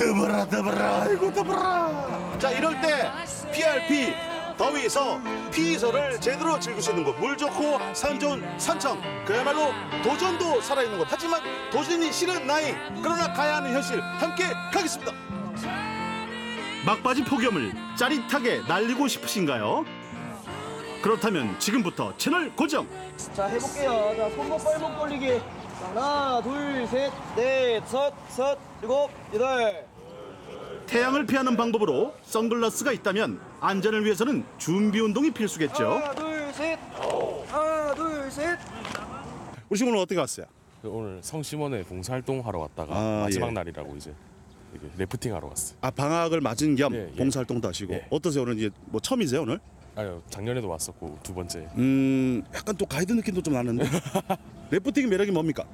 더불어 아이고 더불어. 자 이럴 때 PRP 더위에서 피서를 제대로 즐길 수 있는 곳, 물 좋고 산 좋은 산청, 그야말로 도전도 살아있는 곳. 하지만 도전이 싫은 나이, 그러나 가야 하는 현실, 함께 가겠습니다. 막바지 폭염을 짜릿하게 날리고 싶으신가요? 그렇다면 지금부터 채널 고정. 자 해볼게요. 자 손목 발목 돌리기. 하나 둘 셋 넷 다섯 일곱 여덟. 태양을 피하는 방법으로 선글라스가 있다면 안전을 위해서는 준비 운동이 필수겠죠. 하나 둘 셋. 하나 둘 셋. 우리 친구는 어떻게 왔어요? 오늘 성심원에 봉사활동 하러 왔다가 마지막 날이라고 이제 이렇게 래프팅 하러 왔어요. 아 방학을 맞은 겸 예, 예. 봉사활동도 하시고 예. 어떠세요? 오늘 이제 뭐 처음이세요 오늘? 아유 작년에도 왔었고 두 번째. 약간 또 가이드 느낌도 좀 나는데 래프팅의 매력이 뭡니까?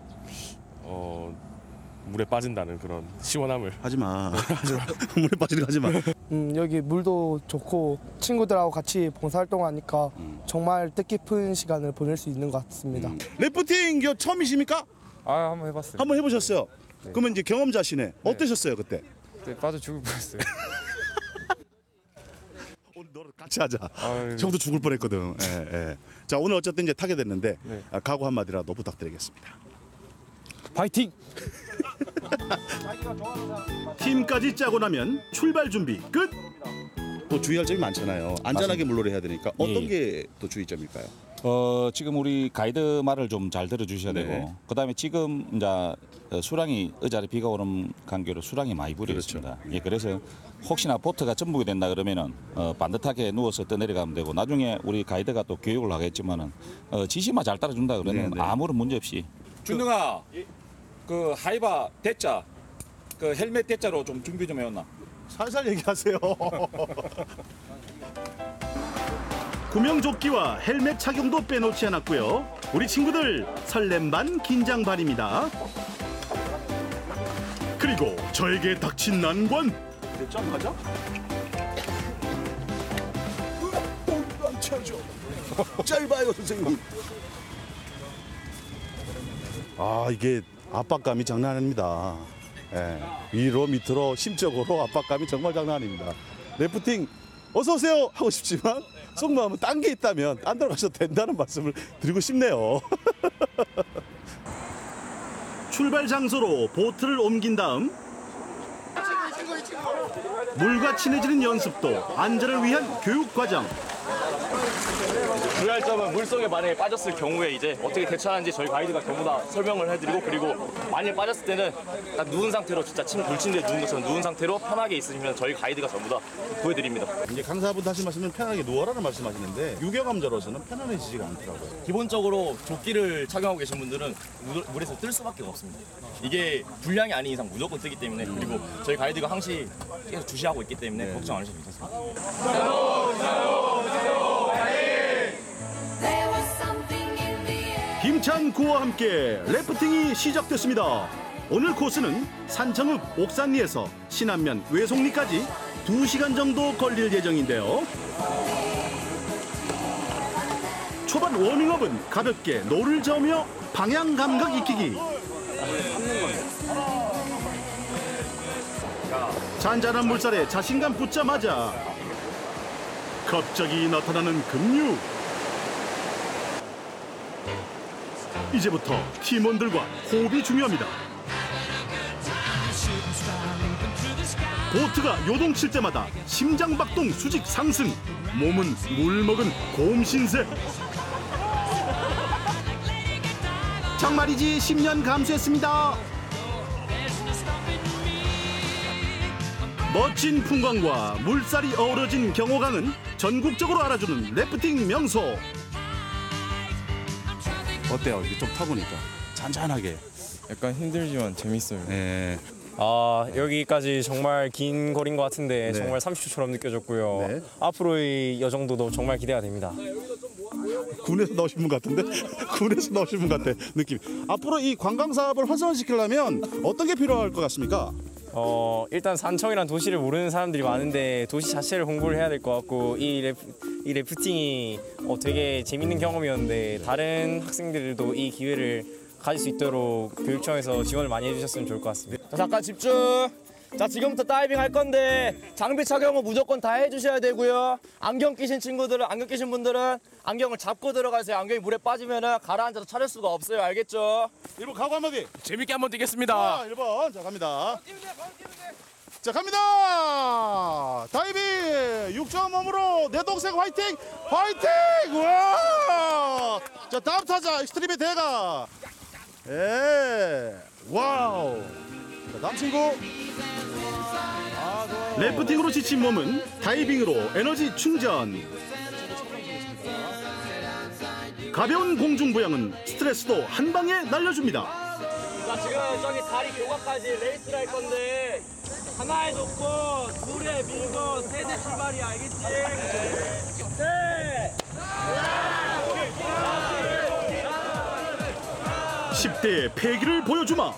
물에 빠진다는 그런 시원함을. 하지마 물에 빠지는 거 하지마. 여기 물도 좋고 친구들하고 같이 봉사활동하니까 정말 뜻깊은 시간을 보낼 수 있는 것 같습니다. 래프팅 이거 처음이십니까? 아 한번 해봤어요. 한번 해보셨어요? 그러면 이제 경험자시네. 어떠셨어요 그때? 네, 빠져 죽을 뻔했어요. 오늘 너랑 같이 하자. 아유. 형도 죽을 뻔했거든. 예. 자 오늘 어쨌든 이제 타게 됐는데 네. 각오 한마디라도 부탁드리겠습니다. 파이팅! 팀까지 짜고 나면 출발 준비 끝. 또 주의할 점이 많잖아요. 안전하게 물놀이 해야 되니까 어떤 게 또 주의점일까요? 지금 우리 가이드 말을 좀 잘 들어주셔야 네. 되고, 그다음에 지금 이제 수량이 어제에 비가 오는 관계로 수량이 많이 불어 그렇죠. 있습니다. 예, 그래서 혹시나 보트가 전복이 된다 그러면은 반듯하게 누워서 떠내려가면 되고, 나중에 우리 가이드가 또 교육을 하겠지만은 지시만 잘 따라준다 그러면 네. 아무런 문제 없이. 준영아, 그 하이바 대자, 그 헬멧 대자로 좀 준비 좀 해왔나? 살살 얘기하세요. 구명조끼와 헬멧 착용도 빼놓지 않았고요. 우리 친구들 설렘 반 긴장 반입니다. 그리고 저에게 닥친 난관. 점 가자. 안 쳐줘. 짧아요 선생님. 아 이게 압박감이 장난 아닙니다. 예, 위로 밑으로 심적으로 압박감이 정말 장난 아닙니다. 래프팅 어서 오세요 하고 싶지만 속마음은 딴 게 있다면 딴 데로 가셔도 된다는 말씀을 드리고 싶네요. 출발 장소로 보트를 옮긴 다음 물과 친해지는 연습도 안전을 위한 교육 과정. 주의할 점은 물속에 만약에 빠졌을 경우에 이제 어떻게 대처하는지 저희 가이드가 전부 다 설명을 해드리고, 그리고 만약에 빠졌을 때는 딱 누운 상태로 진짜 돌침대에 누운 것처럼 누운 상태로 편하게 있으시면 저희 가이드가 전부 다 보여드립니다. 이제 강사분 하신 말씀은 편하게 누워라는 말씀하시는데 유경험자로서는 편안해지지가 않더라고요. 기본적으로 조끼를 착용하고 계신 분들은 물에서 뜰 수밖에 없습니다. 이게 불량이 아닌 이상 무조건 뜨기 때문에, 그리고 저희 가이드가 항시 계속 주시하고 있기 때문에 걱정 안 하셔도 괜찮습니다. 힘찬 구호와 함께 래프팅이 시작됐습니다. 오늘 코스는 산청읍 옥산리에서 신안면 외송리까지 2시간 정도 걸릴 예정인데요. 초반 워밍업은 가볍게 노를 저으며 방향 감각 익히기. 잔잔한 물살에 자신감 붙자마자 갑자기 나타나는 급류. 이제부터 팀원들과 호흡이 중요합니다. 보트가 요동칠 때마다 심장박동 수직 상승, 몸은 물먹은 고음 신세. 정말이지 10년 감수했습니다. 멋진 풍광과 물살이 어우러진 경호강은 전국적으로 알아주는 래프팅 명소. 어때요? 이게 좀 타보니까 잔잔하게. 약간 힘들지만 재밌어요. 네. 여기까지 정말 긴 거리인 것 같은데 네. 정말 30초처럼 느껴졌고요. 네. 앞으로의 여정도도 정말 기대가 됩니다. 군에서 나오신 분 같은데? 군에서 나오신 분 같아 느낌. 앞으로 이 관광 사업을 활성화시키려면 어떤 게 필요할 것 같습니까? 일단 산청이란 도시를 모르는 사람들이 많은데 도시 자체를 홍보를 해야 될 것 같고, 이 래프팅이 되게 재밌는 경험이었는데 다른 학생들도 이 기회를 가질 수 있도록 교육청에서 지원을 많이 해주셨으면 좋을 것 같습니다. 자, 잠깐 집중. 자, 지금부터 다이빙 할 건데 장비 착용은 무조건 다 해주셔야 되고요. 안경 끼신 분들은 안경을 잡고 들어가세요. 안경이 물에 빠지면은 가라앉아서 찾을 수가 없어요. 알겠죠? 1번 각오 한마디. 재밌게 한번 뛰겠습니다. 자, 1번. 자, 갑니다. 자, 갑니다. 다이빙 6점 몸으로 내 동생 화이팅! 화이팅! 와! 자, 다음 타자 익스트림의 대가. 예. 와우. 자, 다음 친구. 래프팅으로 지친 몸은 다이빙으로 에너지 충전. 가벼운 공중부양은 스트레스도 한 방에 날려줍니다. 자, 지금 저기 다리 교각까지 레이스를 할 건데 하나에 놓고 둘에 밀고 셋에 출발이야. 알겠지? 셋! 10대의 패기를 보여주마.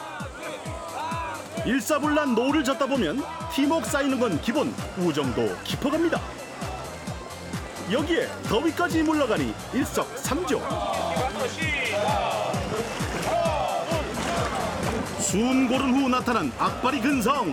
일사불란 노를 젓다 보면 팀워크 쌓이는 건 기본, 우정도 깊어갑니다. 여기에 더위까지 물러가니 일석삼조. 숨 고른 후 나타난 악바리 근성.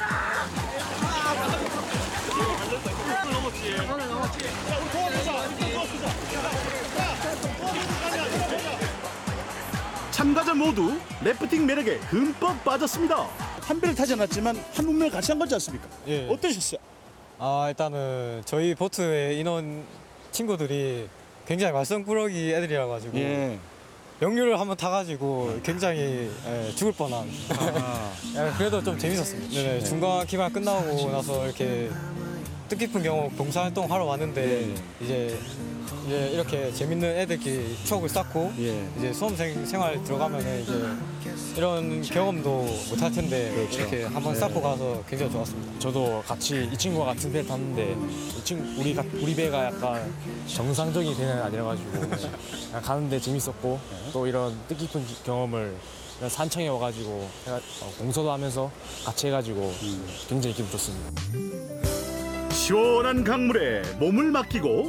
참가자 모두 래프팅 매력에 흠뻑 빠졌습니다. 한 배를 타지 않았지만 한 운명을 같이 한 거지 않습니까? 예. 어떠셨어요? 일단은 저희 보트의 인원 친구들이 굉장히 말썽꾸러기 애들이라 가지고 역류를 한번 타가지고 굉장히 죽을 뻔한. 그래도 좀 재밌었습니다. 네네, 중간 기간 끝나고 나서 이렇게 뜻깊은 경험 봉사활동 하러 왔는데 이제 이렇게 재밌는 애들끼리 추억을 쌓고 이제 수험생 생활 들어가면은 이제 이런 경험도 못 할 텐데 이렇게 한번 쌓고 가서 굉장히 좋았습니다. 저도 같이 이 친구와 같은 배를 탔는데 우리 배가 약간 정상적인 배는 아니라가지고 그냥 가는데 재밌었고 또 이런 뜻깊은 경험을 이런 산청에 와가지고 공서도 하면서 같이 해가지고 굉장히 기분 좋습니다. 시원한 강물에 몸을 맡기고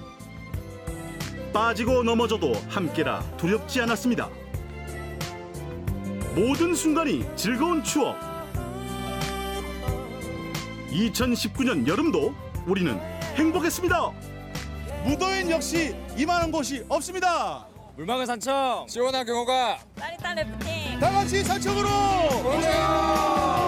빠지고 넘어져도 함께라 두렵지 않았습니다. 모든 순간이 즐거운 추억. 2019년 여름도 우리는 행복했습니다. 무도인 역시 이만한 곳이 없습니다. 물망은 산청 시원한 경호가 짜릿한 래프팅 다 같이 산청으로 오세요.